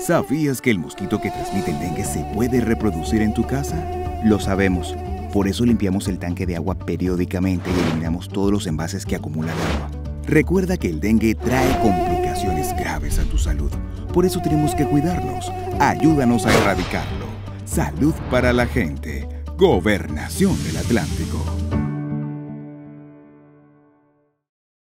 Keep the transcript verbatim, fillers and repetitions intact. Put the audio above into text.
¿Sabías que el mosquito que transmite el dengue se puede reproducir en tu casa? Lo sabemos. Por eso limpiamos el tanque de agua periódicamente y eliminamos todos los envases que acumulan agua. Recuerda que el dengue trae complicaciones graves a tu salud. Por eso tenemos que cuidarnos. Ayúdanos a erradicarlo. Salud para la gente. Gobernación del Atlántico.